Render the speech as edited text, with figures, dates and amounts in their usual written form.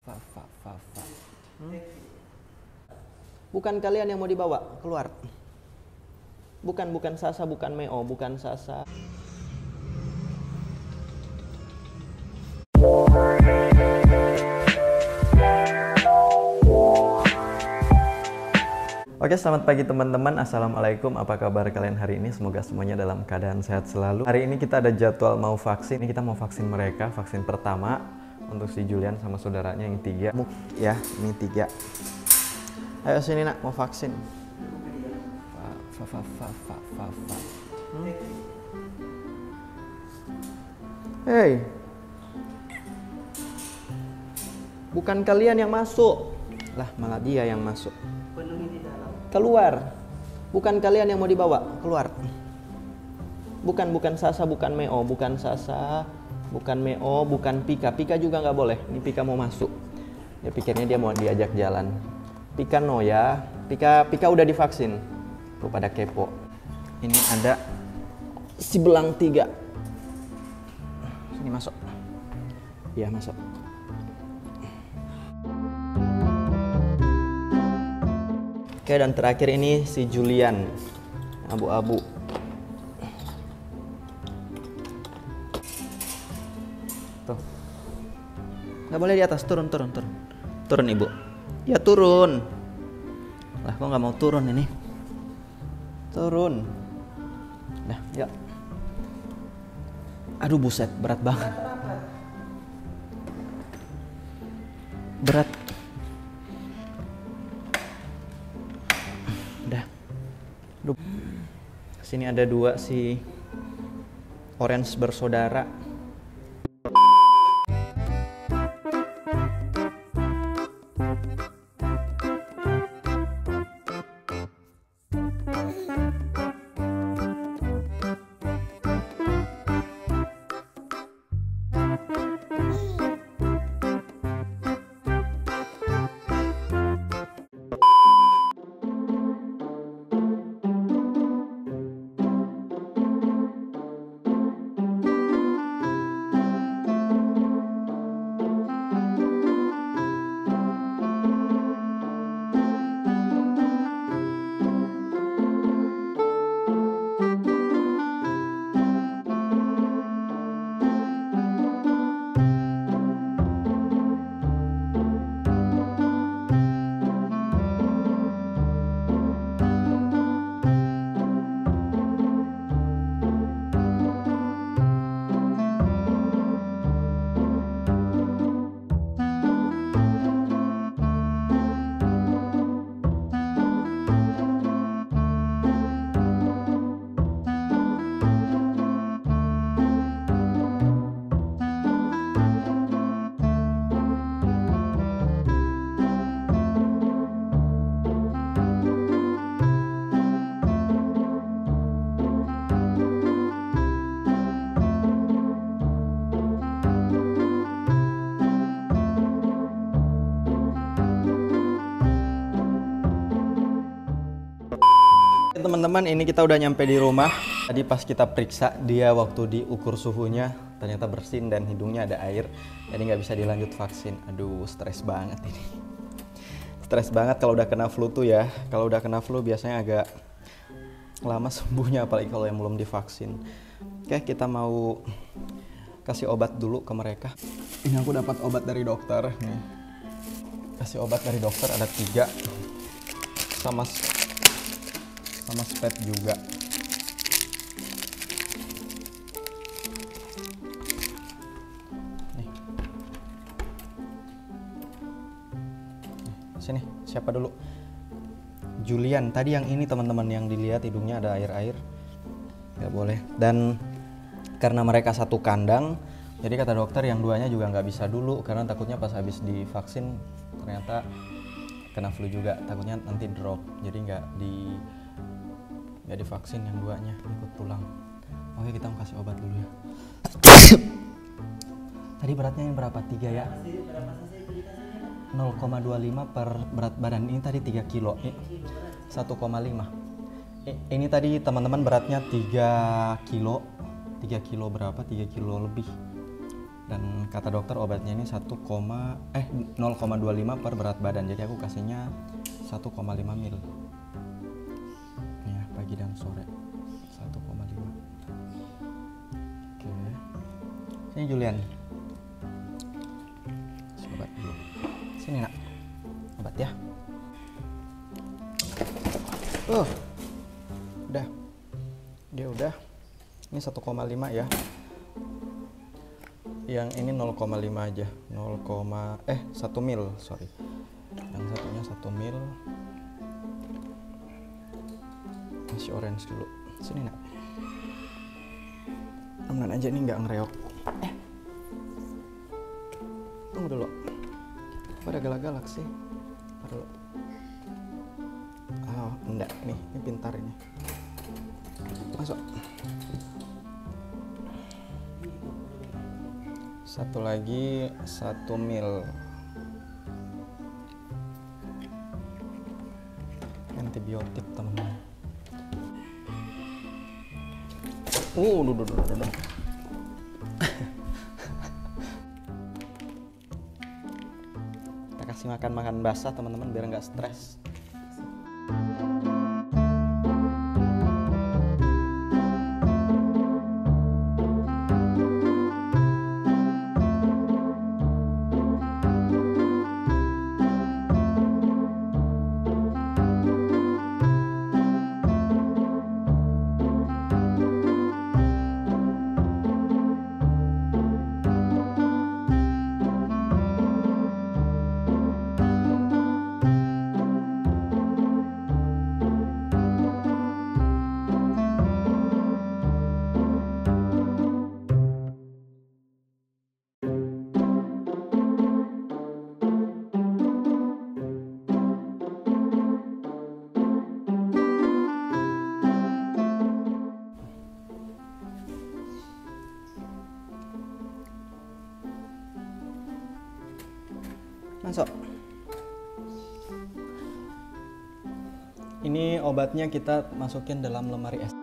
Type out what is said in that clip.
Fa. Bukan kalian yang mau dibawa keluar. Bukan Sasa, bukan Meo, bukan Sasa. Oke, selamat pagi teman-teman. Assalamualaikum. Apa kabar kalian hari ini? Semoga semuanya dalam keadaan sehat selalu. Hari ini kita ada jadwal mau vaksin. Ini kita mau vaksin mereka, vaksin pertama untuk si Julian sama saudaranya yang 3. Ya, ini 3. Ayo sini nak, mau vaksin. Hei, bukan kalian yang masuk. Lah, malah dia yang masuk. Keluar. Bukan kalian yang mau dibawa keluar. Bukan Sasa, bukan Meo, bukan Sasa, bukan Meo, bukan Pika. Pika juga nggak boleh. Ini Pika mau masuk. Dia pikirnya dia mau diajak jalan. Pika no ya. Pika udah divaksin. Tuh pada kepo. Ini ada si belang 3. Sini masuk. Iya masuk. Oke, dan terakhir ini si Julian, abu-abu. Tuh, nggak boleh di atas, turun ibu. Ya turun. Lah, kok nggak mau turun ini? Turun. Nah, ya. Aduh buset, berat banget. Berat. Sini ada 2 si orange bersaudara. Teman-teman, ini kita udah nyampe di rumah. Tadi pas kita periksa dia waktu diukur suhunya ternyata bersin dan hidungnya ada air, jadi nggak bisa dilanjut vaksin. Aduh, stres banget ini. Stres banget kalau udah kena flu tuh ya. Kalau udah kena flu biasanya agak lama sembuhnya, apalagi kalau yang belum divaksin. Oke, kita mau kasih obat dulu ke mereka. Ini aku dapat obat dari dokter. Nih. Kasih obat dari dokter ada 3 sama spet juga. Nih. Sini, siapa dulu? Julian. Tadi yang ini teman-teman yang dilihat hidungnya ada air-air. Nggak boleh. Dan karena mereka satu kandang, jadi kata dokter yang 2-nya juga nggak bisa dulu karena takutnya pas habis divaksin ternyata kena flu juga. Takutnya nanti drop. Jadi nggak divaksin yang 2-nya, ikut pulang. Oke, kita mau kasih obat dulu ya. Tadi beratnya yang berapa? 3 ya? 0,25 per berat badan. Ini tadi 3 kilo. 1,5. Ini tadi teman-teman beratnya 3 kilo. 3 kilo berapa? 3 kilo lebih. Dan kata dokter obatnya ini 0,25 per berat badan. Jadi aku kasihnya 1,5 mil. Ya, pagi dan sore 1,5. Oke. Sini Julian. Obat dulu. Sini nak. Obat ya. Udah. Dia udah. Ini 1,5 ya. Yang ini 0,5 aja. 1 mil, sorry. Yang satunya 1 mil. Masih orange dulu. Sini nak. Aman aja nih, nggak ngereok. Tunggu dulu. Kok ada galak-galak sih? Ntar dulu. Oh, enggak. Nih, ini pintar ini. Masuk. Satu lagi 1 mil. Antibiotik teman-teman. Duh. Kita kasih makan basah teman-teman biar nggak stres. Masuk. Ini obatnya kita masukin dalam lemari es.